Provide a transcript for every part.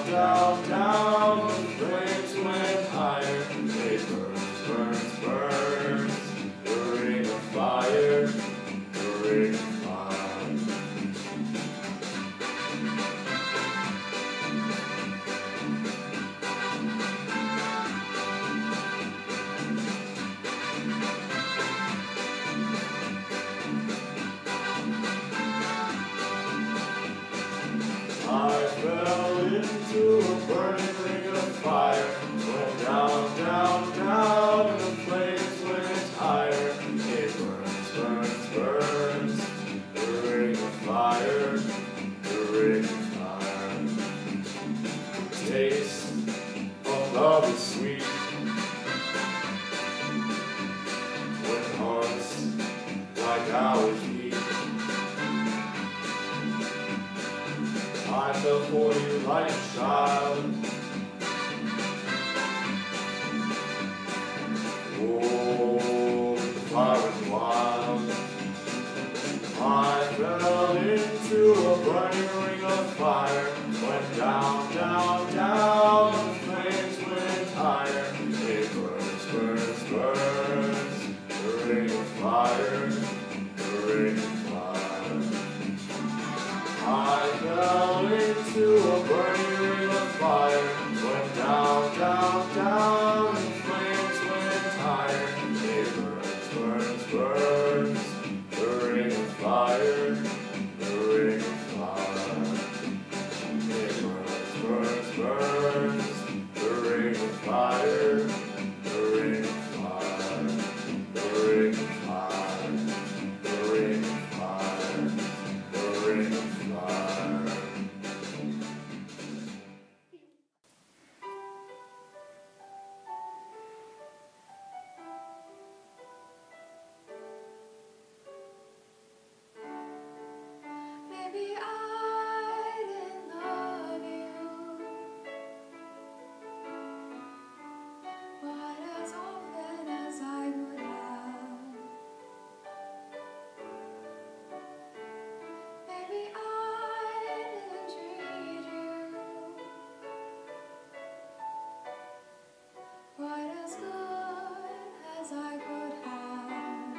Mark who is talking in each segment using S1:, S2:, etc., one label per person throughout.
S1: down, down, the flames went higher. It burns, burns, burns, the ring of fire, the ring of fire. I fell into a burning ring of fire, went down, down, down, and the flames went higher. It burns, burns, burns, the ring of fire, the ring of fire. The taste of love is sweet, when hearts like ours beat. I fell for you like a child. Oh, the fire was wild. I fell into a burning ring of fire, went down, down, down, and the flames went higher. It burns, burns, burns, the ring of fire, the ring of fire. I fell into a burning ring of fire, went down, down, down, and the flames went higher. It burns, burns, burns, the ring of fire, the ring of fire. It burns, burns, burns, the ring of fire, the ring of fire, the ring of fire, the ring of fire, the ring of fire.
S2: Maybe I didn't love you quite as often as I would have. Maybe I didn't treat you quite as good as I could have.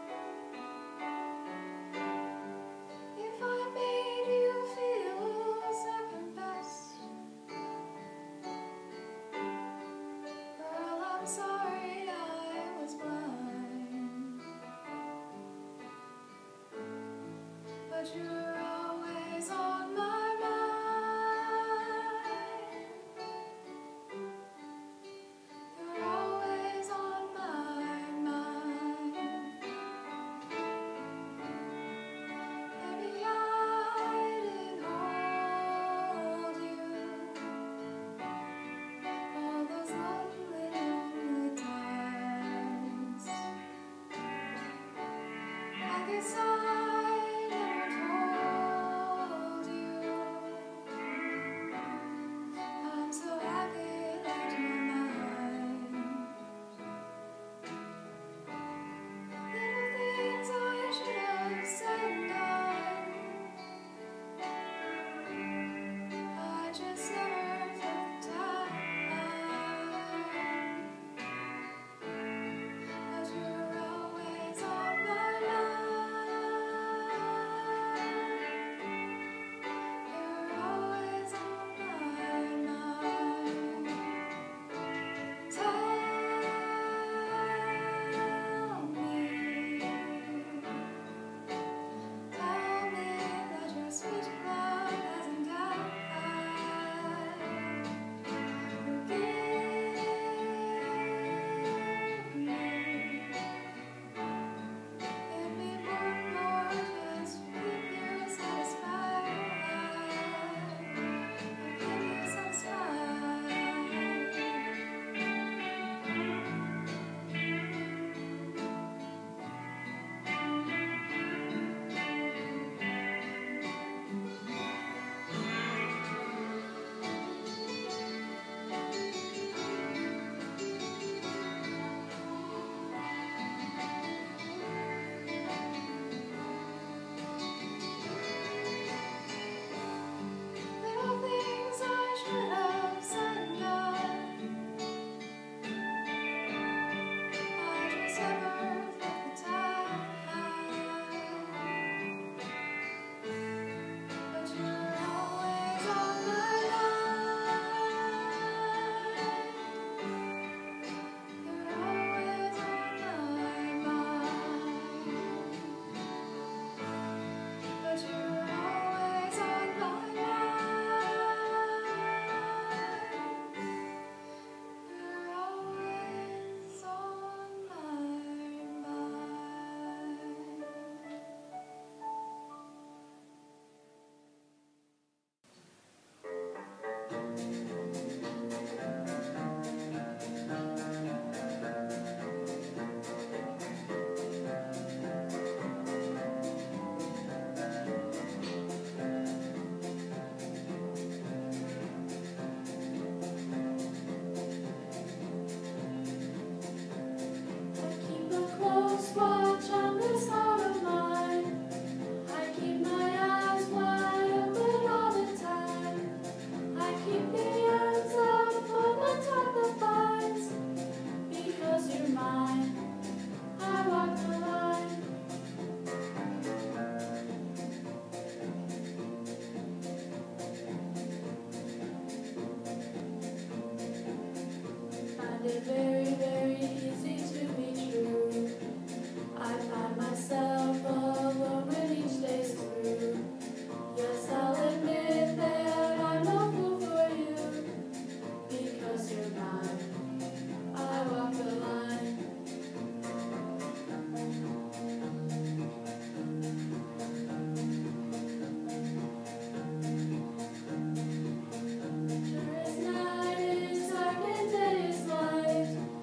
S2: If I made you feel second best, girl, I'm sorry I was blind. But you're always on my mind. You're always on my mind. Maybe I didn't hold you all those lonely, lonely it very, very easy to be true. I find myself alone when each day's through. Yes, I'll admit that I'm no fool for you, because you're mine. I walk the line. Sure as night is dark and day is light.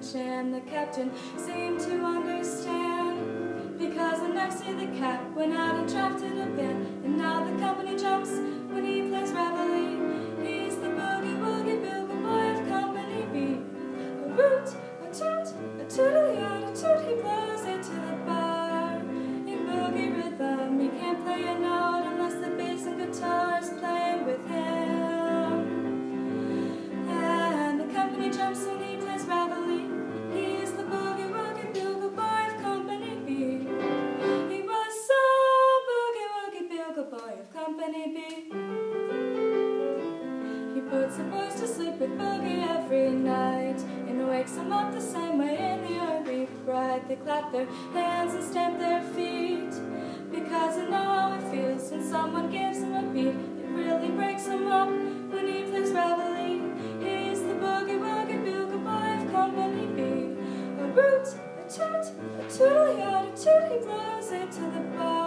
S2: lunch, and the captain seemed to understand, because the next day the cat went out and drafted a band, and now the company jumps when he plays reveille. He's the boogie woogie bugle boy of Company B. A root, a toot, a toodly-oot, a toot, he blows it to the bar. In boogie rhythm, he can't play a note unless the bass and guitar's playing with him. And the company jumps when he plays reveille. He's the boogie woogie bugle boy of Company B. He was so boogie woogie bugle boy of Company B. He puts the boys to sleep with boogie every night, and wakes them up the same way in the early bright. They clap their hands and stamp their feet, because they know how it feels when someone gives them a beat. It really breaks them up when he plays reveille. He's the boogie woogie bugle boy of Company B. A root, a toot, a toodly-oot, a toot, he blows it to the bar.